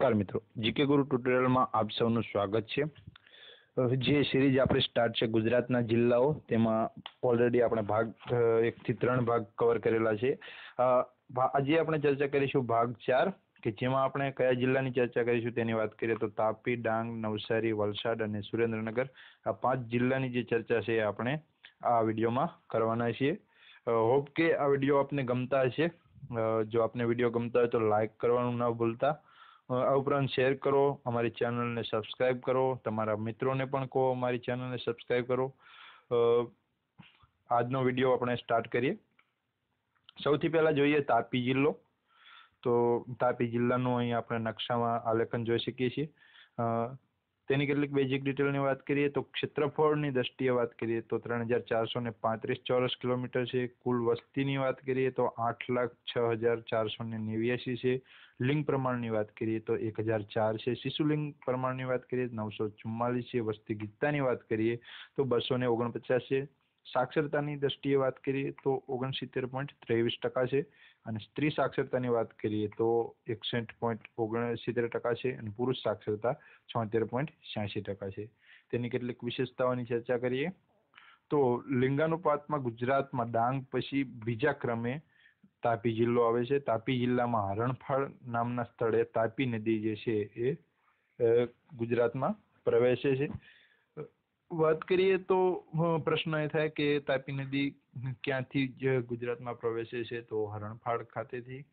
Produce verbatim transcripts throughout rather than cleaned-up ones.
નમસ્કાર મિત્રો, જીકે ગુરુ ટ્યુટોરિયલમાં આપ સૌનું સ્વાગત છે। જે સિરીઝ આપણે સ્ટાર્ટ છે ગુજરાતના જિલ્લાઓ, તેમાં ઓલરેડી આપણે ભાગ એક થી ત્રણ ભાગ કવર કરેલા છે। આજે આપણે ચર્ચા કરીશું ભાગ ચાર, કે જેમાં આપણે કયા જિલ્લાની ચર્ચા કરીશું તેની વાત કરીએ તો તાપી, ડાંગ, નવસારી, વલસાડ અને સુરેન્દ્રનગર આ પાંચ જિલ્લાની જે ચર્ચા છે આપણે આ વિડીયોમાં કરવાના છીએ। હોપ કે આ વિડીયો આપને ગમતા હશે। જો આપને વિડીયો ગમતા હોય તો લાઈક કરવાનું ના ભૂલતા। આ ઉપરાંત શેર કરો, અમારી ચેનલને સબસ્ક્રાઈબ કરો, તમારા મિત્રોને પણ કહો અમારી ચેનલને સબસ્ક્રાઈબ કરો। આજનો વિડીયો આપણે સ્ટાર્ટ કરીએ। સૌથી પહેલા જોઈએ તાપી જિલ્લો। તો તાપી જિલ્લાનું અહીં આપણે નકશામાં આલેખન જોઈ શકીએ છીએ। તેની કેટલીક બેઝિક ડિટેલની વાત કરીએ તો ક્ષેત્રફળની દ્રષ્ટિએ વાત કરીએ તો ત્રણ હજાર ચારસો ને પાંત્રીસ ચોરસ કિલોમીટર છે। કુલ વસ્તીની વાત કરીએ તો આઠ લાખ છ હજાર ચારસો ને નેવ્યાસી છે। લિંગ પ્રમાણની વાત કરીએ તો એક હજાર ચાર છે। શિશુ લિંગ પ્રમાણની વાત કરીએ તો નવસો ચુમ્માલીસ છે। વસ્તી ગીતતાની વાત કરીએ તો બસો ને ઓગણપચાસ છે। સાક્ષરતાની દ્રષ્ટિએ વાત કરીએ તો ઓગણસિત્તેર પોઈન્ટ ત્રેવીસ ટકા છે અને સ્ત્રી સાક્ષરતાની વાત કરીએ તો એકસઠ પોઈન્ટ ઓગણસિત્તેર ટકા છે અને પુરુષ સાક્ષરતા છોતેર પોઈન્ટ છ્યાસી ટકા છે। તેની કેટલીક વિશેષતાઓની ચર્ચા કરીએ તો લિંગાનુપાતમાં ગુજરાતમાં ડાંગ પછી બીજા ક્રમે તાપી જિલ્લો આવે છે। તાપી જિલ્લામાં હરણફાળ નામના સ્થળે તાપી નદી જે છે એ ગુજરાતમાં પ્રવેશે છે। વાત કરીએ તો પ્રશ્ન એ થાય કે તાપી નદી ક્યાંથી ગુજરાતમાં પ્રવેશે છે, તો હરણફાળ ખાતેથી।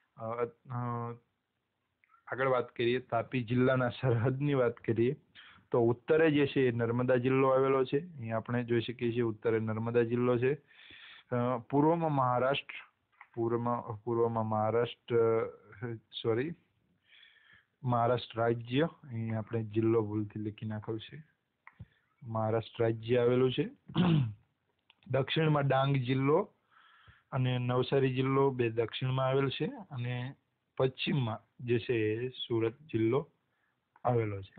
આગળ વાત કરીએ તાપી જિલ્લાના સરહદની વાત કરીએ તો ઉત્તરે જે છે નર્મદા જિલ્લો આવેલો છે। અહીં આપણે જોઈ શકીએ છીએ ઉત્તરે નર્મદા જિલ્લો છે। પૂર્વમાં મહારાષ્ટ્ર પૂર્વમાં પૂર્વમાં મહારાષ્ટ્ર સોરી મહારાષ્ટ્ર રાજ્ય, અહીં આપણે જિલ્લો ભૂલથી લખી નાખ્યો છે, મહારાષ્ટ્ર રાજ્ય આવેલું છે। દક્ષિણમાં ડાંગ જિલ્લો અને નવસારી જિલ્લો બે દક્ષિણમાં આવેલ છે અને પશ્ચિમમાં જે છે સુરત જિલ્લો આવેલો છે।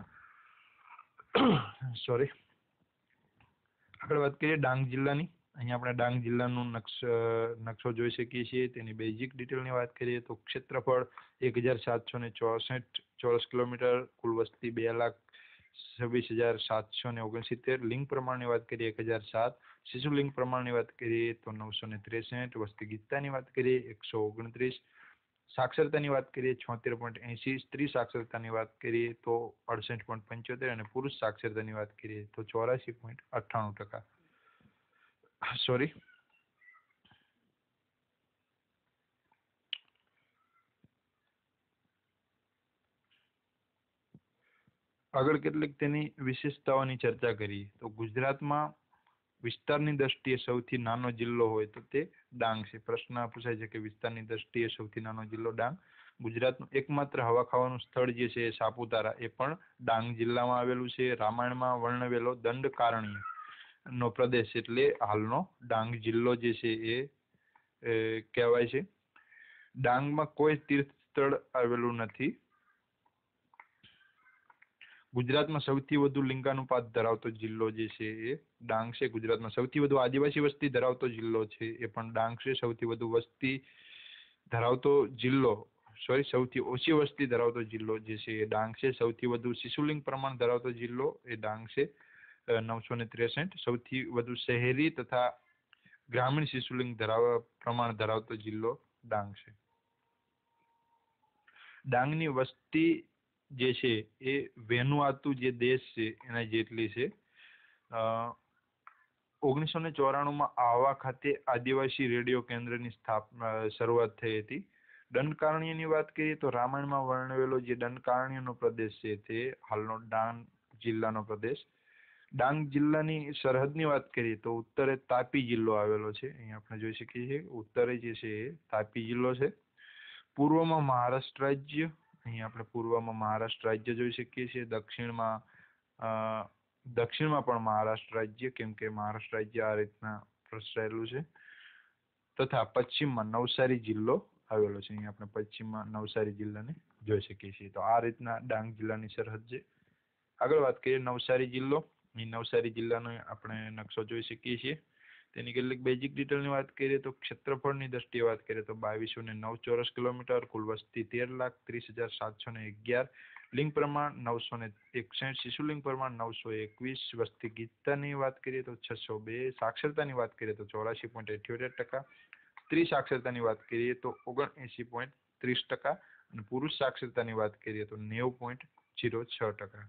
સોરી આગળ વાત કરીએ ડાંગ જિલ્લાની। અહીંયા આપણે ડાંગ જિલ્લાનું નકશો નકશો જોઈ શકીએ છીએ। તેની બેઝિક ડિટેલની વાત કરીએ તો ક્ષેત્રફળ એક હજાર સાતસો ને ચોસઠ ચોરસ કિલોમીટર, કુલ વસ્તી બે લાખ છવ્વીસ હજાર સાતસો ને ઓગણસિત્તેર। લિંગ પ્રમાણની વાત કરીએ એક હજાર સાત। શિશુ લિંગ પ્રમાણની વાત કરીએ તો નવસો ને ત્રેસઠ। વસ્તી ગીતતાની વાત કરીએ એકસો ઓગણત્રીસ। સાક્ષરતાની વાત કરીએ છોતેર પોઈન્ટ એસી। સ્ત્રી સાક્ષરતાની વાત કરીએ તો અડસઠ પોઈન્ટ પંચોતેર અને પુરુષ સાક્ષરતાની વાત કરીએ તો ચોરાસી પોઈન્ટ અઠ્ઠાણું ટકા। સોરી આગળ કેટલીક તેની વિશેષતાઓની ચર્ચા કરીએ તો ગુજરાતમાં વિસ્તારની દ્રષ્ટિએ સૌથી નાનો જિલ્લો હોય તો તે ડાંગ છે। પ્રશ્ન પૂછાય છે કે વિસ્તારની દ્રષ્ટિએ સૌથી નાનો જિલ્લો ડાંગ। ગુજરાતનું એકમાત્ર હવા ખાવાનું સ્થળ જે છે સાપુતારા, એ પણ ડાંગ જિલ્લામાં આવેલું છે। રામાયણમાં વર્ણવેલો દંડકારણ્ય નો પ્રદેશ એટલે હાલનો ડાંગ જિલ્લો જે છે એ કહેવાય છે। ડાંગમાં કોઈ તીર્થ સ્થળ આવેલું નથી। ગુજરાતમાં સૌથી વધુ લિંગાનુપાત ધરાવતો જિલ્લો જે છે એ ડાંગ છે। ગુજરાતમાં સૌથી વધુ આદિવાસી વસ્તી ધરાવતો જિલ્લો છે એ પણ ડાંગ છે। સૌથી વધુ વસ્તી ધરાવતો જિલ્લો સોરી સૌથી ઓછી વસ્તી ધરાવતો જિલ્લો જે છે એ ડાંગ છે। સૌથી વધુ શિશુલિંગ પ્રમાણ ધરાવતો જિલ્લો એ ડાંગ છે નવસો ને ત્રેસઠ। સૌથી વધુ શહેરી તથા ગ્રામીણ શિશુલિંગ ધરાવ પ્રમાણ ધરાવતો જિલ્લો ડાંગ છે। ડાંગની વસ્તી જે છે એ વેનુઆતુ જે દેશ છે એના જેટલી છે। ઓગણીસો ને ચોરાણું માં આહવા ખાતે આદિવાસી રેડિયો કેન્દ્રની સ્થાપના શરૂઆત થઈ હતી। દંડકારણ્યની વાત કરીએ તો રામાયણમાં વર્ણવેલો જે દંડકારણ્યનો પ્રદેશ છે તે હાલનો ડાંગ જિલ્લાનો પ્રદેશ। ડાંગ જિલ્લાની સરહદની વાત કરીએ તો ઉત્તરે તાપી જિલ્લો આવેલો છે। અહીં આપણે જોઈ શકીએ છીએ ઉત્તરે જે છે એ તાપી જિલ્લો છે। પૂર્વમાં મહારાષ્ટ્ર રાજ્ય, અહીં આપણે પૂર્વમાં મહારાષ્ટ્ર રાજ્ય જોઈ શકીએ છીએ। દક્ષિણમાં દક્ષિણમાં પણ મહારાષ્ટ્ર રાજ્ય, કેમ કે મહારાષ્ટ્ર રાજ્ય આ રીતના પ્રસરેલું છે, તથા પશ્ચિમમાં નવસારી જિલ્લો આવેલો છે। અહીં આપણે પશ્ચિમમાં નવસારી જિલ્લાને જોઈ શકીએ છીએ। તો આ રીતના ડાંગ જિલ્લાની સરહદ છે। આગળ વાત કરીએ નવસારી જિલ્લો। અહીં નવસારી જિલ્લાનો આપણે નકશો જોઈ શકીએ છીએ। તેની કેટલીક બેઝિક ડિટેલની વાત કરીએ તો ક્ષેત્રફળની દ્રષ્ટિએ વાત કરીએ તો બાવીસો ને નવ ચોરસ કિલોમીટર, કુલ વસ્તી તેર લાખ ત્રીસ હજાર સાતસો ને અગિયાર, લિંગ પ્રમાણ નવસો ને એકસઠ, શિશુલિંગ પ્રમાણ નવસો એકવીસ, વસ્તી ગીતતાની વાત કરીએ તો છસો બે, સાક્ષરતાની વાત કરીએ તો ચોરાશી પોઈન્ટ અઠ્યોતેર ટકા, સ્ત્રી સાક્ષરતાની વાત કરીએ તો ઓગણએંસી પોઈન્ટ ત્રીસ ટકા અને પુરુષ સાક્ષરતાની વાત કરીએ તો નેવું પોઈન્ટ ઝીરો છ ટકા.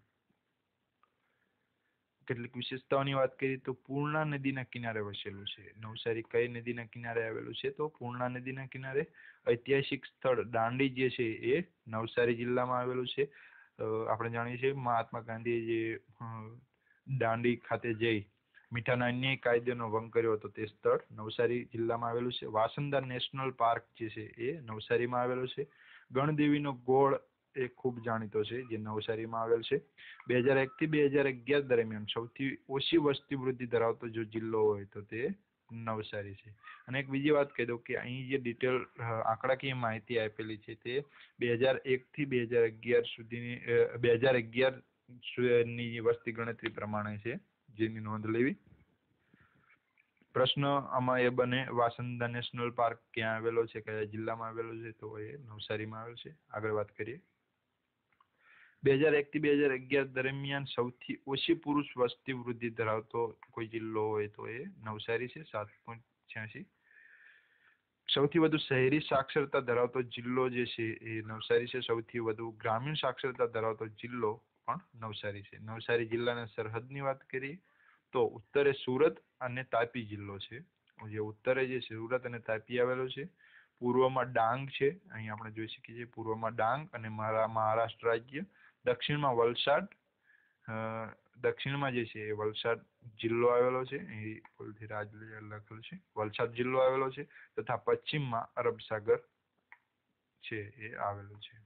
કેટલીક વિશેષતાઓની વાત કરીએ તો પૂર્ણા નદીના કિનારે વસેલું છે. નવસારી કઈ નદીના કિનારે આવેલું છે તો પૂર્ણા નદીના કિનારે. ઐતિહાસિક સ્થળ દાંડી જે છે એ નવસારી જિલ્લામાં આવેલું છે. આપણે જાણીએ છીએ મહાત્મા ગાંધીએ જે દાંડી ખાતે જઈ મીઠાના અન્યાય કાયદેનો ભંગ કર્યો હતો તે સ્થળ નવસારી જિલ્લામાં આવેલું છે. વાસંદા નેશનલ પાર્ક જે છે એ નવસારીમાં આવેલો છે. ગણદેવીનો ગોળ એ ખૂબ જાણીતો છે જે નવસારીમાં આવેલ છે. બે હજાર એક થી બે હજાર અગિયાર દરમિયાન સૌથી ઓછી વસ્તી વૃદ્ધિ ધરાવતો જો જિલ્લો હોય તો તે નવસારી છે. અને એક બીજી વાત કહી દઉં કે અહીં જે ડિટેલ આંકડાકીય માહિતી આપેલી છે તે બે હજાર એક થી બે હજાર અગિયાર સુધીની બે હજાર અગિયાર ની વસ્તી ગણતરી પ્રમાણે છે, જેની નોંધ લેવી. પ્રશ્ન આમાં એ બને વાસંદા નેશનલ પાર્ક ક્યાં આવેલો છે, કયા જિલ્લામાં આવેલો છે, તો એ નવસારીમાં આવેલો છે. આગળ વાત કરીએ. બે હજાર એક થી બે હજાર અગિયાર દરમિયાન સૌથી ઓછી પુરુષ વસ્તી વૃદ્ધિ ધરાવતો કોઈ જિલ્લો હોય તો એ નવસારી છે, સાત પોઈન્ટ છ્યાસી. સૌથી વધુ શહેરી સાક્ષરતા ધરાવતો જિલ્લો જે છે એ નવસારી છે. સૌથી વધુ ગ્રામીણ સાક્ષરતા ધરાવતો જિલ્લો પણ નવસારી છે. નવસારી જિલ્લાના સરહદની વાત કરીએ તો ઉત્તરે સુરત અને તાપી જિલ્લો છે. જે ઉત્તરે જે સુરત અને તાપી આવેલો છે. પૂર્વમાં ડાંગ છે, અહીં આપણે જોઈ શકીએ છીએ પૂર્વમાં ડાંગ અને મહારાષ્ટ્ર રાજ્ય. દક્ષિણમાં વલસાડ, દક્ષિણમાં જે છે એ વલસાડ જિલ્લો આવેલો છે, અહીં ભૂલથી રાજ લખેલું છે, વલસાડ જિલ્લો આવેલો છે. તથા પશ્ચિમમાં અરબ સાગર છે એ આવેલું છે.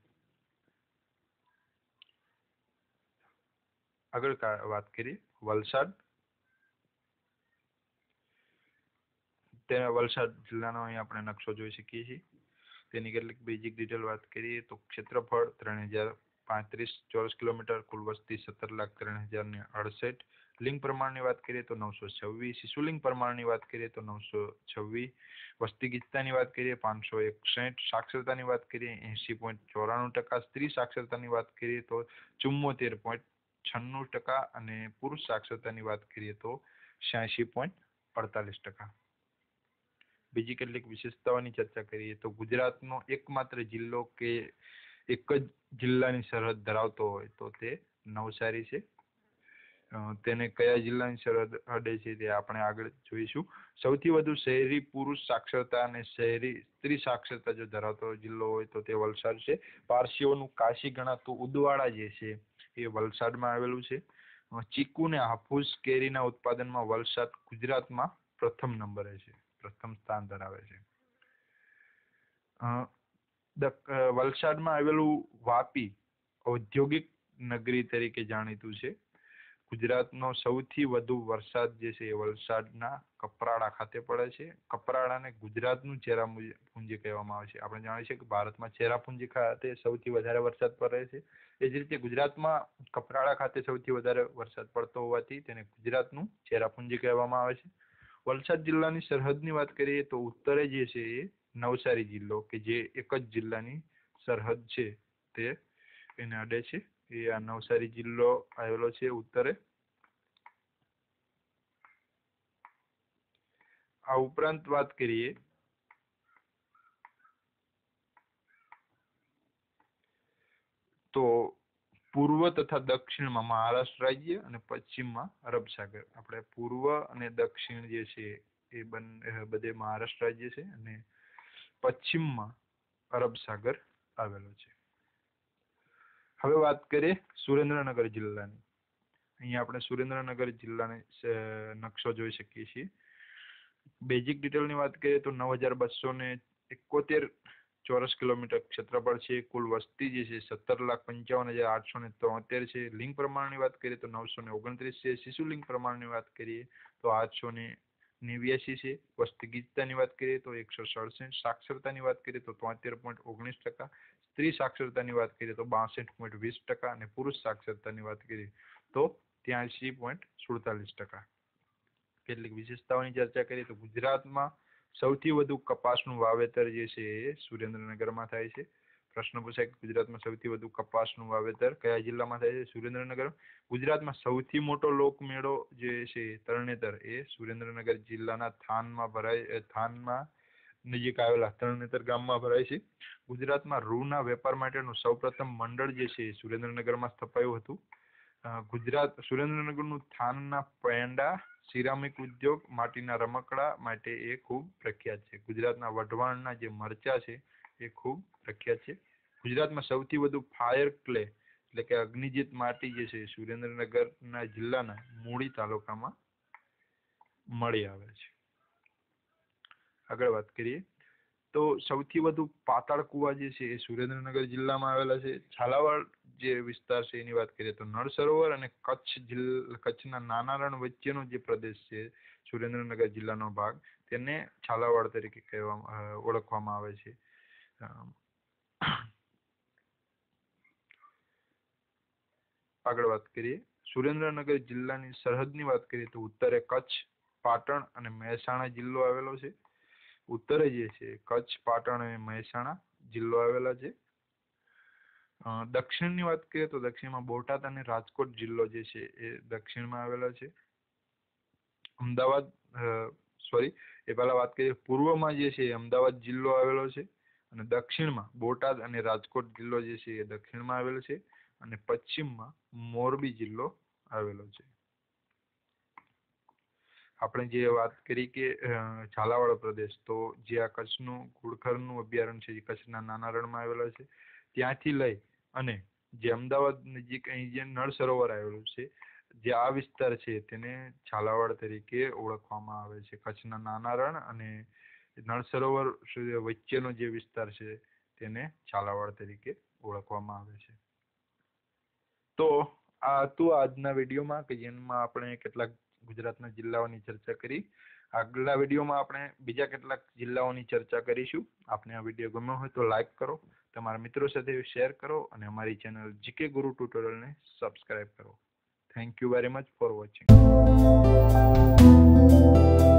આગળ વાત કરીએ વલસાડ. તેના વલસાડ જિલ્લાનો અહીં આપણે નકશો જોઈ શકીએ છીએ. તેની કેટલીક બેઝિક ડિટેલ વાત કરીએ તો ક્ષેત્રફળ ત્રણ હજાર પાંત્રીસ ચોરસ કિલોમીટર, કુલ વસ્તી સત્તર લાખ ત્રણ હજાર ને અડસઠ, લિંગ પ્રમાણની વાત કરીએ તો નવસો છવ્વીસ, શિશુલિંગ પ્રમાણની વાત કરીએ તો નવસો છવ્વીસ, વસ્તી ગીતતાની વાત કરીએ પાંચસો એકસઠ, સાક્ષરતાની વાત કરીએ એસી પોઈન્ટ ચોરાણું ટકા, સ્ત્રી સાક્ષરતાની વાત કરીએ તો ચુમ્મોતેર પોઈન્ટ છન્નું ટકા અને પુરુષ સાક્ષરતાની વાત કરીએ તો છ્યાસી પોઈન્ટ અડતાલીસ ટકા. બીજી કેટલીક વિશેષતાઓની ચર્ચા કરીએ તો ગુજરાતનો એકમાત્ર જિલ્લો કે એક જ જિલ્લાની સરહદ ધરાવતો હોય તો તે નવસારી છે. તેને કયા જિલ્લાની સરહદ અડે છે તે આપણે આગળ જોઈશું. સૌથી વધુ શહેરી પુરુષ સાક્ષરતા અને શહેરી સ્ત્રી સાક્ષરતા જો ધરાવતો જિલ્લો હોય તો તે વલસાડ છે. પારસીઓનું કાશી ગણાતું ઉદવાડા જે છે એ વલસાડમાં આવેલું છે. ચીકુ ને હાફૂસ કેરીના ઉત્પાદનમાં વલસાડ ગુજરાતમાં પ્રથમ નંબરે છે, પ્રથમ સ્થાન ધરાવે છે. વલસાડમાં આવેલું વાપી ઔદ્યોગિક નગરી તરીકે જાણીતું છે. ગુજરાતનો સૌથી વધુ વરસાદ જે છે એ વલસાડના કપરાડા ખાતે પડે છે. કપરાડાને ગુજરાતનું ચેરાપુંજી કહેવામાં આવે છે. આપણે જાણીએ છીએ કે ભારતમાં ચેરાપુંજી ખાતે સૌથી વધારે વરસાદ પડે છે. એ જ રીતે ગુજરાતમાં કપરાડા ખાતે સૌથી વધારે વરસાદ પડતો હોવાથી તેને ગુજરાતનું ચેરાપુંજી કહેવામાં આવે છે. વલસાડ જિલ્લાની સરહદની વાત કરીએ તો ઉત્તરે જે છે એ નવસારી જિલ્લો કે જે એક જ જિલ્લાની સરહદ છે તે એને અડે છે. એ આ નવસારી જિલ્લો આવેલો છે ઉત્તરે. આ ઉપરાંત વાત કરીએ તો પૂર્વ તથા દક્ષિણમાં મહારાષ્ટ્ર રાજ્ય અને પશ્ચિમમાં અરબ સાગર. આપણે પૂર્વ અને દક્ષિણ જે છે એ બંને બધે મહારાષ્ટ્ર રાજ્ય છે અને પશ્ચિમમાં અરબ સાગર આવેલો છે. હવે વાત કરીએ સુરેન્દ્રનગર જિલ્લાની. અહીંયા આપણે સુરેન્દ્રનગર જિલ્લાનો નકશો જોઈ શકીએ છીએ. બેઝિક ડિટેલની વાત કરીએ તો નવ હજાર બસો ને એકોતેર ચોરસ કિલોમીટર ક્ષેત્રફળ છે. કુલ વસ્તી જે છે સત્તર લાખ પંચાવન હજાર આઠસો ને તોતેર છે. લિંગ પ્રમાણની વાત કરીએ તો નવસો ને ઓગણત્રીસ છે. શિશુ લિંગ પ્રમાણની વાત કરીએ તો આઠસો ને નેવ્યાસી છે. વસ્તી ગીતતાની વાત કરીએ તો એકસો સડસઠ, સાક્ષરતાની વાત કરીએ તો તોતેર પોઈન્ટ ઓગણીસ ટકા, સ્ત્રી સાક્ષરતાની વાત કરીએ તો બાસઠ પોઈન્ટ વીસ ટકા અને પુરુષ સાક્ષરતાની વાત કરીએ તો ત્યાંસી પોઈન્ટ સુડતાલીસ ટકા. કેટલીક વિશેષતાઓની ચર્ચા કરીએ તો ગુજરાતમાં સૌથી વધુ કપાસનું વાવેતર જે છે એ સુરેન્દ્રનગરમાં થાય છે. પ્રશ્ન પૂછાય કે ગુજરાતમાં સૌથી વધુ કપાસનું વાવેતર કયા જિલ્લામાં થાય છે? સુરેન્દ્રનગર. ગુજરાતમાં સૌથી મોટો લોકમેળો જે છે તરણેતર એ સુરેન્દ્રનગર જિલ્લાના થાનમાં ભરાય થાનમાં નજીક આવેલા તરણેતર ગામમાં ભરાય છે. ગુજરાતમાં રૂના વેપાર માટેનું સૌપ્રથમ મંડળ જે છે સુરેન્દ્રનગરમાં સ્થપાયું હતું. ગુજરાત સુરેન્દ્રનગરનું થાનના પેંડા, સિરામિક ઉદ્યોગ, માટીના રમકડા માટે એ ખૂબ પ્રખ્યાત છે. ગુજરાતના વઢવાણના જે મરચા છે એ ખૂબ પ્રખ્યાત છે. ગુજરાતમાં સૌથી વધુ ફાયર ક્લે એટલે કે અગ્નિજીત માટી જે છે સુરેન્દ્રનગરના જિલ્લાના મૂળી તાલુકામાં મળી આવે છે. આગળ વાત કરીએ તો સૌથી વધુ પાતાળ કુવા જે છે એ સુરેન્દ્રનગર જિલ્લામાં આવેલા છે. ઝાલાવાડ જે વિસ્તાર છે એની વાત કરીએ તો નળ સરોવર અને કચ્છ જિલ્લા કચ્છના નાના રણ વચ્ચેનો જે પ્રદેશ છે સુરેન્દ્રનગર જિલ્લાનો ભાગ તેને ઝાલાવાડ તરીકે કહેવામાં ઓળખવામાં આવે છે. આગળ વાત કરીએ સુરેન્દ્રનગર જિલ્લાની સરહદની વાત કરીએ તો ઉત્તરે કચ્છ, પાટણ અને મહેસાણા જિલ્લો આવેલો છે. ઉત્તરે જે છે કચ્છ, પાટણ અને મહેસાણા જિલ્લો આવેલા છે. દક્ષિણની વાત કરીએ તો દક્ષિણમાં બોટાદ અને રાજકોટ જિલ્લો જે છે એ દક્ષિણમાં આવેલા છે. અમદાવાદ સોરી એ પહેલા વાત કરીએ પૂર્વમાં જે છે અમદાવાદ જિલ્લો આવેલો છે અને દક્ષિણમાં બોટાદ અને રાજકોટ જિલ્લો જે છે એ દક્ષિણમાં આવેલો છે અને પશ્ચિમમાં મોરબી જિલ્લો આવેલો છે. આપણે જે વાત કરી કે ઝાલાવાડ પ્રદેશ તો જે આ કચ્છનું ઘુડખરનું અભયારણ્ય છે એ કચ્છના નાના રણમાં આવેલા છે. ત્યાંથી લઈ અને જે અમદાવાદ નજીક અહીં જે નળ સરોવર આવેલું છે જે આ વિસ્તાર છે તેને ઝાલાવાડ તરીકે ઓળખવામાં આવે છે. કચ્છના નાના રણ અને નળ સરોવર વચ્ચેનો જે વિસ્તાર છે તેને ઝાલાવાડ તરીકે ઓળખવામાં આવે છે. તો આ હતું આજના વિડીયોમાં કે જેમાં આપણે કેટલાક ગુજરાતના જિલ્લાઓની ચર્ચા કરી. આગલા વિડીયોમાં આપણે બીજા કેટલાક જિલ્લાઓની ચર્ચા કરીશું. આપને આ વિડીયો ગમ્યો હોય તો લાઈક કરો, તમારા મિત્રો સાથે શેર કરો અને અમારી ચેનલ જીકે ગુરુ ટ્યુટોરિયલને સબસ્ક્રાઇબ કરો. Thank you very much for watching.